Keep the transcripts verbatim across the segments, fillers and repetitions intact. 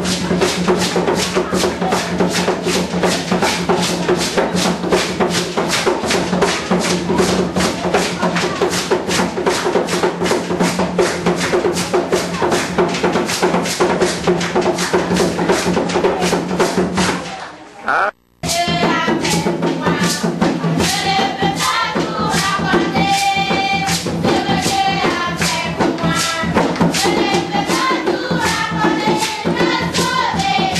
Hey!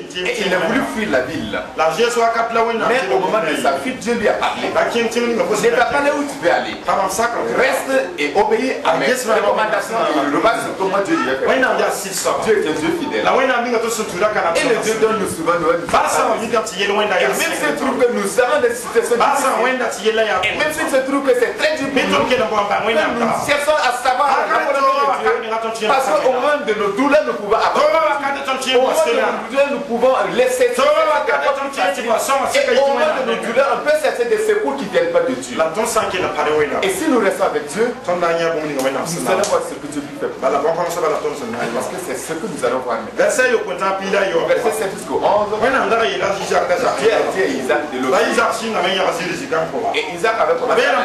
Et il a voulu fuir la ville. Mais au moment de sa fuite, Dieu lui a parlé. Ne va pas là où tu veux aller. Reste et obéis à mes recommandations. Regarde comment Dieu lui a fait. Dieu est un Dieu fidèle. Et le Dieu donne nous souvent nos et même si je trouve que nous avons des situations difficiles, et même si je trouve que c'est très dur pour nous, nous cherchons à savoir Dieu. Parce qu'au moment de nos douleurs, nous pouvons avoir. Au moment de nos douleurs, nous pouvons laisser. Et au moment de nos douleurs, on peut chercher des secours qui ne viennent pas de Dieu. Et si nous restons avec Dieu, nous allons voir ce que Dieu peut faire. Parce que c'est ce que nous allons voir maintenant. Verset sept jusqu'au onze. Dieu a dit à Isaac de l'obéir. Et Isaac avait commencé à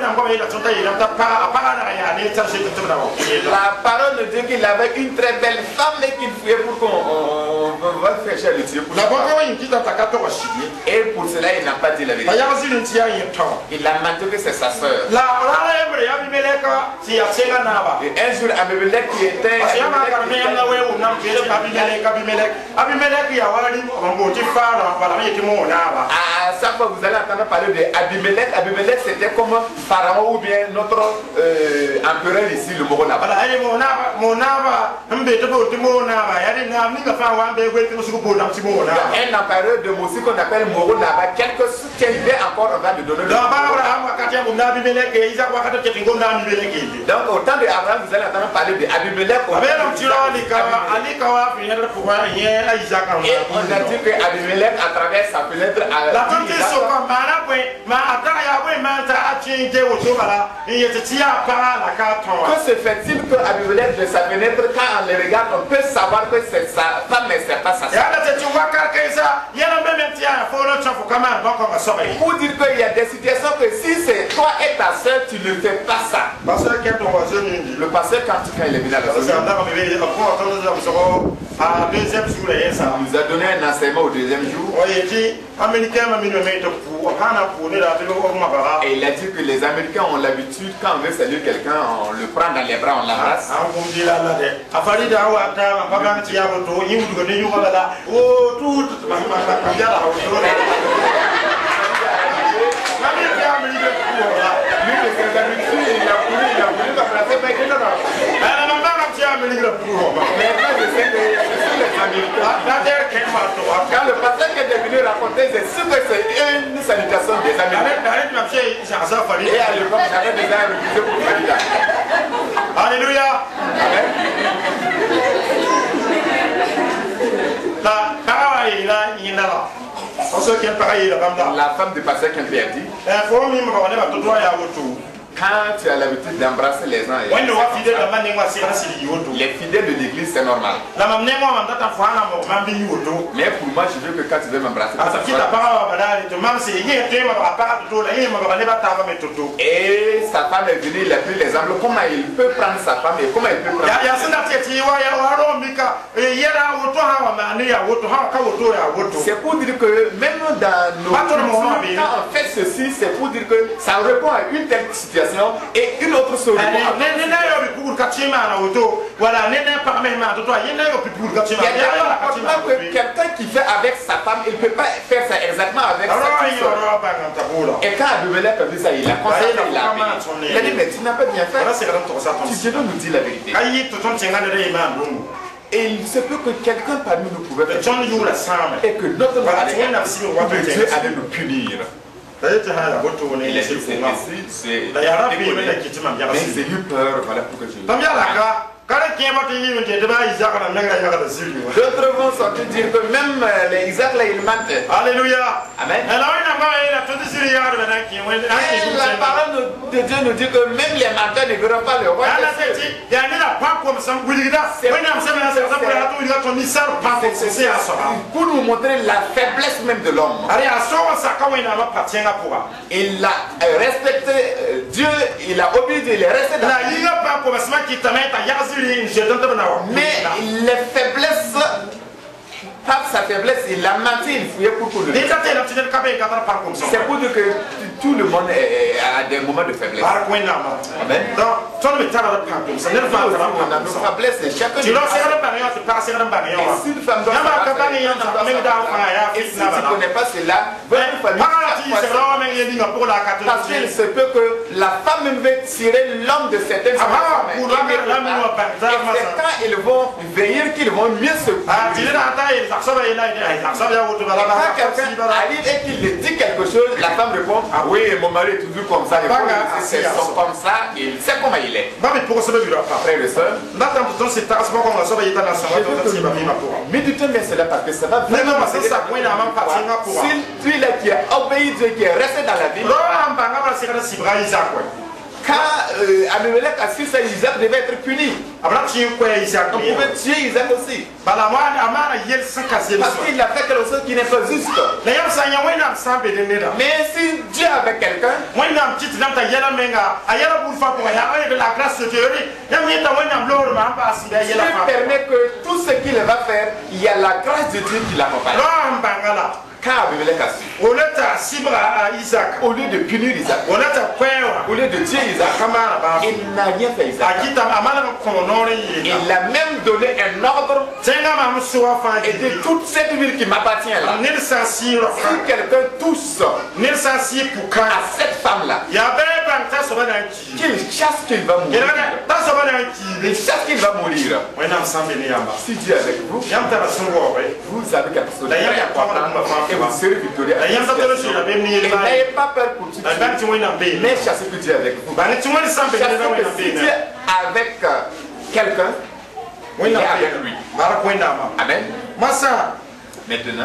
la parole de Dieu qu'il avait une très belle femme et qu'il fouillait pour qu'on va faire cher le Dieu. Et pour cela, il n'a pas dit la vérité. Il a menti que c'est sa soeur. Et un jour, Abimelech qui était. À chaque fois vous allez entendre parler d'Abimelech. Abimelech c'était comme Pharaon ou bien notre euh, empereur ici, le Moronaba. Un empereur de Moussi qu'on appelle Moronaba. Quelque chose qui est encore, on va lui donner le nom. Donc au temps d'Abraham, vous allez entendre parler d'Abimelech. Et on a dit que Abimelech à travers sa fenêtre a dit que se fait-il que Abimelech de sa fenêtre, quand on les regarde, on peut savoir que c'est sa femme, mais c'est pas sa soeur. Pour dire qu'il y a des situations que si c'est toi et ta soeur, tu ne fais pas ça. Le pasteur, quand il est venu à la il nous a donné un enseignement au deuxième jour. Et il a dit que les Américains ont l'habitude, quand on veut saluer quelqu'un, on le prend dans les bras, on l'embrasse. Maintenant, je sais que les Américains. Quand le pasteur qui est venu raconter, c'est sûr que c'est une salutation des Américains. Et à l'époque, j'avais déjà refusé pour Canada. Alléluia. La femme du pasteur qui a dit. Quand tu as l'habitude d'embrasser les gens, les fidèles de l'église, c'est normal. Mais pour moi, je veux que quand tu veux m'embrasser, et sa femme est venue, il a pris l'exemple, comment il peut prendre sa femme et comment il peut prendre c'est pour dire que même dans nos cultures, quand on fait ceci, c'est pour dire que ça répond à une telle situation et une autre solution. Il y a que quelqu'un qui fait avec sa femme, il ne peut pas faire ça exactement avec sa femme. Et quand Abimelech a vu ça, il a constaté, il a appelé. Il a dit, mais tu n'as pas bien fait. Tu dois nous dire la vérité. Et il se peut que quelqu'un parmi nous pouvait faire et que notre Dieu allait nous punir. Il a dit c'est ici, mais j'ai eu peur, voilà pourquoi je l'ai. D'autres vont sortir dire que même les Isaac là il ment. Alléluia. Amen. Et la parole de Dieu nous dit que même les menteurs ne verront pas le roi. Pour nous montrer la faiblesse même de l'homme. Il a respecté Dieu, il a obéi, il est resté dans la vie. Mais les faiblesses, par sa faiblesse, il a menti, il fouillait pour tout le monde. C'est pour dire que tout le monde a des moments de faiblesse. Amen. ton me tara pa ko sa ne fa on a nos faiblesses et chacun tu lances la barrière tu passes la barrière et si une femme doit et si tu ne connais pas cela votre famille parce qu'il se peut que la femme même veut tirer l'homme de certaines situations et c'est quand ils vont veiller qu'ils vont mieux se conduire. Quand quelqu'un arrive et qu'il lui dit quelque chose, la femme répond ah oui mon mari est toujours comme ça, c'est comme ça, il sait comment il est. Après le seul méditez bien cela parce que ça va vraiment si tu là qui a obéi Dieu, qui est resté dans la vie. Quand euh, Abimelech a su ça, Isaac devait être puni. On pouvait tuer Isaac aussi. Parce qu'il a fait quelque chose qui n'est pas juste. Mais si Dieu avait quelqu'un, Dieu permet que tout ce qu'il va faire, il y a la grâce de Dieu qui l'accompagne. Quand Abimelech a su, au lieu de punir Isaac, au lieu de tuer Isaac, il n'a rien fait Isaac. Il a même donné un ordre et de toute cette ville qui m'appartient là. Si quelqu'un touche à cette femme là, qu'il chasse qu'il va mourir. Il chasse qu'il va mourir. Si Dieu est avec vous, vous avez quelque chose de très important. Et vous serez victorieux. Et n'ayez pas peur pour tout de suite. Mais chassez que Dieu est avec vous. Chassez que si Dieu est avec quelqu'un, il est avec lui. Amen. Maintenant,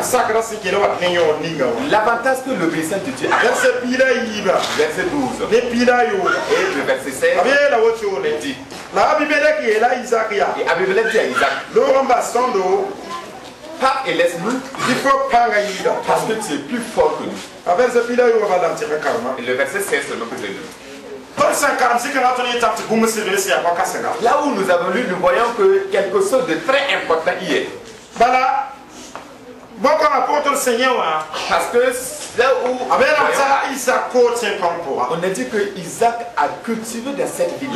l'avantage que l'obéissance de Dieu a. Verset douze. Et le verset seize. Dit. Et Abimelech dit à Isaac, pars et laisse-nous, parce que tu es plus fort que nous. Et le verset seize seulement que je lis. Là où nous avons lu, nous voyons que quelque chose de très important y est. Parce que là où on a dit que Isaac a cultivé dans cette ville.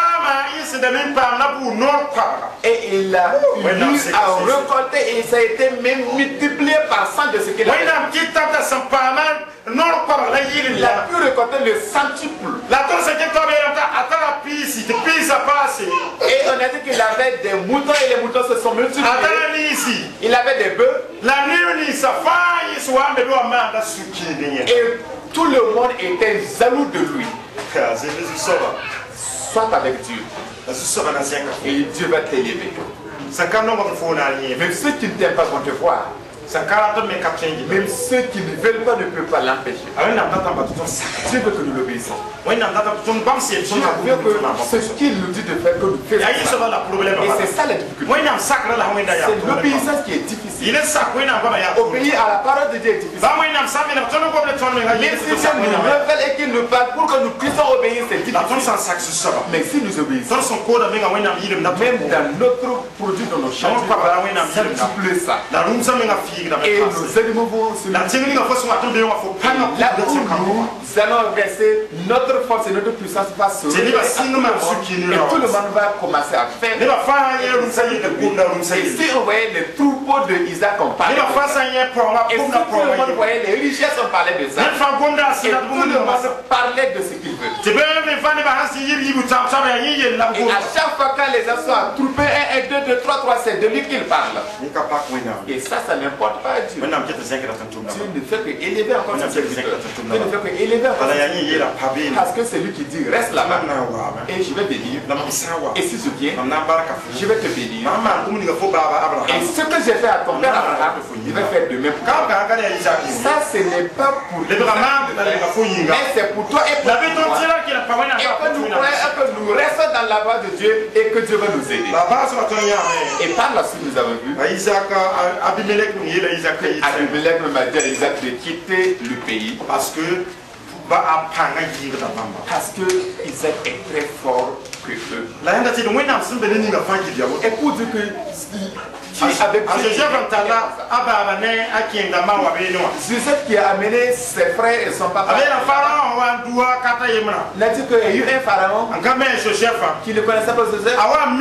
Et il a eu à récolter et ça a été même multiplié par cent de ce qu'il a fait. Il a pu récolter le centuple. Et on a dit qu'il avait des moutons et les moutons se sont multipliés. Il avait des bœufs. Et tout le monde était jaloux de lui. Sois avec Dieu. Et Dieu va t'élever. Même ceux qui ne t'aiment pas vont te voir. Même ceux qui ne veulent pas ne peuvent pas l'empêcher. Dieu veut que nous l'obéissons. Dieu veut que ce qu'il nous dit de faire, que nous faisons. Et c'est ça la difficulté. C'est l'obéissance qui est difficile. Obéir à la parole de Dieu est difficile. Même si Dieu nous révèle et qu'il nous parle pour que nous puissions obéir, c'est difficile. Mais si nous obéissons, même dans notre produit, dans nos champs, ça multiplie ça. Et nos animaux vont se multiplier. Là où nous allons verser notre force et notre puissance va se révéler. Et tout le monde va commencer à faire. Et si on voyait les troupeaux de Isaac, on parlait de ça. Et si tout le monde voyait les richesses, on parlait de ça. Et tout le monde parlait de ce qu'il veut. Et à chaque fois quand les gens sont attroupés, un, un, deux, deux, trois, trois, c'est de lui qu'ils parlent. Et ça, ça n'importe pas Dieu. Dieu ne fait que élever encore son serviteur. Dieu ne fait que élever encore son serviteur. Parce que c'est lui qui dit reste là-bas. Et je vais bénir. Et si je viens, je vais te bénir. Et ce que j'ai fait à ton père Abraham, je vais faire de même. Ça, ce n'est pas pour lui. Mais c'est pour toi et pour moi. Et que nous croyons que nous restons dans la voie de Dieu et que Dieu va nous aider. Et par la suite, nous avons vu Abimelech m'a dit à Isaac de quitter le pays. Parce que Parce que Isaac est très fort que eux. Et pour dire que avec Joseph qui a amené ses frères et son papa. Il a dit qu'il y a eu un pharaon qui ne connaissait pas Joseph.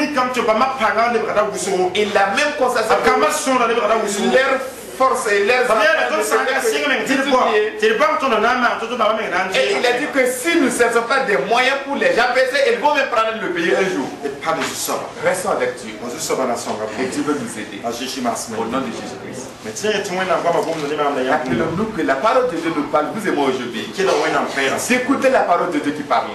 Il a même constaté que leur force et leurs et il a dit que si nous ne cherchons pas des moyens pour les empêcher, ils vont même prendre le pays un jour. Restons avec Dieu. Et Dieu veut nous aider. Au nom de Jésus-Christ. Rappelons-nous que la parole de Dieu nous parle, vous et moi aujourd'hui. Écoutez la parole de Dieu qui parle.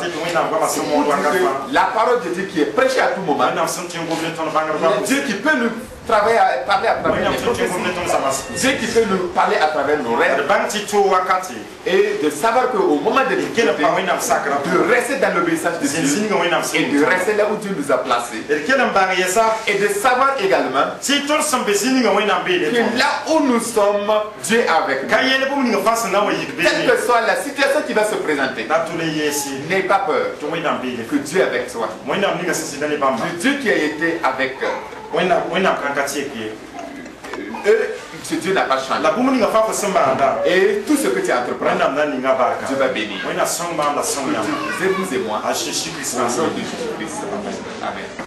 La parole de Dieu qui est prêchée à tout moment. Dieu qui peut nous travailler à, parler à travers les prophéties. Dieu qui peut nous parler à travers nos rêves. Et de savoir qu'au moment de l'équité, de rester dans l'obéissance de Dieu et de rester là où Dieu nous a placés. Et de savoir également que là où nous sommes, Dieu est avec nous. Quelle que soit la situation qui va se présenter, n'aie pas peur que Dieu est avec toi. Le Dieu qui a été avec eux, ce Dieu n'a pas changé. Et tout ce que tu entreprends, Dieu va bénir. C'est vous et moi. Au nom de Jésus-Christ. Amen.